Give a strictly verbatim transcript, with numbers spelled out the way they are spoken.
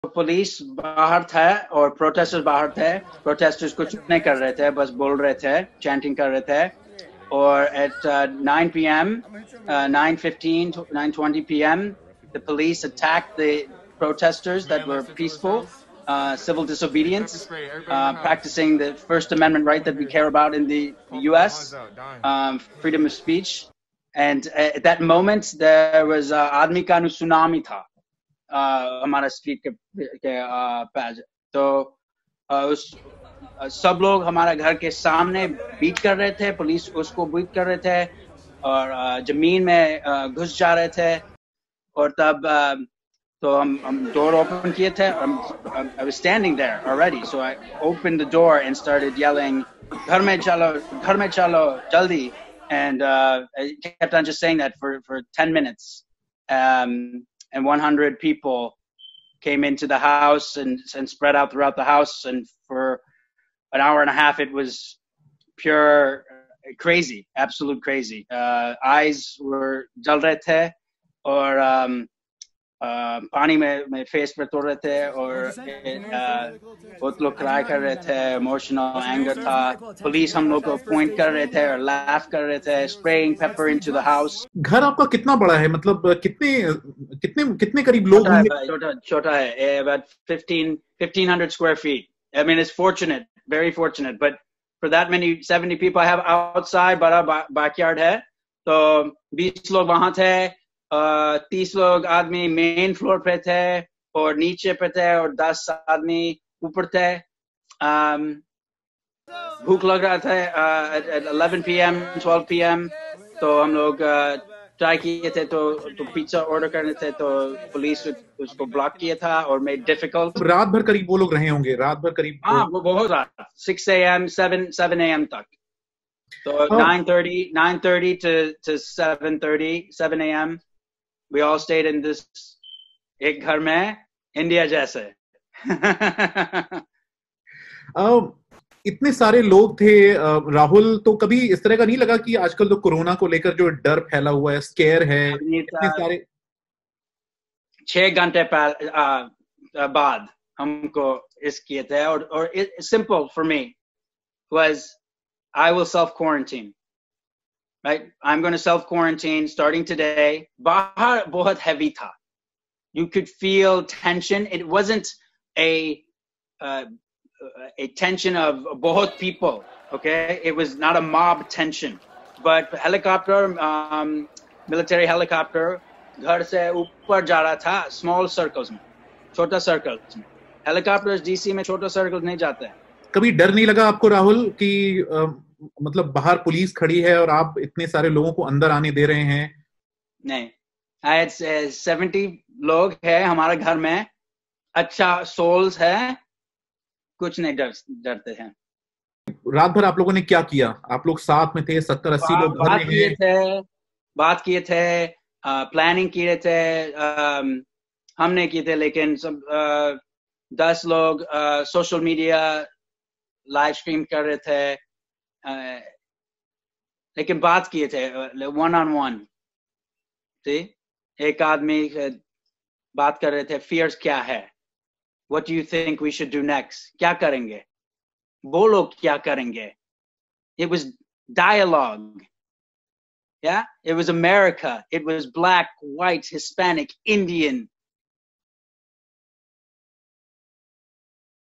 Police बाहर था और प्रोटेस्टर्स बाहर थे. प्रोटेस्टर्स कुछ नहीं कर रहे थे, बस बोल रहे थे, चैंटिंग कर रहे थे. Or at uh, nine p.m., uh, nine fifteen, nine twenty p.m., the police attacked the protesters that were peaceful, uh, civil disobedience, uh, practicing the First Amendment right that we care about in the U S, um, freedom of speech. And at that moment, there was uh, Admi ka nu tsunami tha, uh, हमारा street के, के uh, पास. तो uh, उस सब लोग हमारा घर के सामने बीट कर रहे थे, पुलिस उसको बीट कर रहे थे और जमीन में घुस जा रहे थे. और तब तो हम हम door open किए थे. I was standing there already, so I opened the door and started yelling, घर में चलो, घर में चलो, जल्दी. And uh, I kept on just saying that for for ten minutes. Um, and one hundred people came into the house and and spread out throughout the house, and for an hour and a half, it was pure uh, crazy, absolute crazy. Uh, eyes were jal rahe the, or um, uh, pani mein, mein face pe to rahe the, or bahut log cry kar rahe the, emotional anger tha. Police hum log ko point kar rahe the or laugh kar rahe the, spraying pepper into the house. घर आपका कितना बड़ा है, मतलब कितने कितने कितने करीब लोग होंगे? छोटा छोटा है, about fifteen fifteen hundred square feet. I mean, it's fortunate, very fortunate, but for that many seventy people I have outside, बड़ा backyard है, तो बीस लोग वहाँ थे, तीस लोग आदमी main floor पे थे और नीचे पे थे और दस आदमी ऊपर थे. भूख लग रहा था uh, at eleven p.m. twelve p.m. तो हम लोग ट्राई किए थे, तो तो पिज्जा ऑर्डर करने थे, तो पुलिस उसको ब्लॉक किया था और मेड डिफिकल्ट. रात भर करीब वो लोग रहे होंगे, रात भर करीब. हाँ, वो बहुत रात, six a.m. seven seven a.m. तक. तो nine thirty nine thirty to to seven thirty seven a.m. we all stayed in this एक घर में, इंडिया जैसे. uh, इतने सारे लोग थे राहुल, तो कभी इस तरह का नहीं लगा कि आजकल तो कोरोना को लेकर जो डर फैला हुआ है, स्केयर है, इतने सारे? छह घंटे बाद हमको इस किए थे, और और simple for me was I will self quarantine, right? I'm going to self quarantine starting today. बाहर बहुत heavy था, you could feel tension. It wasn't a uh, a tension of both people, okay? It was not a mob tension, but helicopter, um, military helicopter, घर से ऊपर जा रहा था, small circles में, छोटा circles में. Helicopters D C में छोटा circles नहीं जाते हैं. कभी डर नहीं लगा आपको राहुल कि आ, मतलब बाहर पुलिस खड़ी है और आप इतने सारे लोगों को अंदर आने दे रहे हैं? नहीं, I had seventy लोग हैं हमारे घर में, अच्छा souls है, कुछ नहीं डर डरते हैं. रात भर आप लोगों ने क्या किया? आप लोग साथ में थे, सत्तर अस्सी लोग घर में किए थे, बात किए थे, प्लानिंग किए थे, हमने किए थे, लेकिन सब दस लोग सोशल मीडिया लाइव स्ट्रीम कर रहे थे, uh, लेकिन बात किए थे वन ऑन वन. ठीक, एक आदमी बात कर रहे थे, फियर्स क्या है, what do you think we should do next, क्या करेंगे, वो लोग क्या करेंगे. It was dialogue. Yeah, it was America, it was black, white, Hispanic, Indian,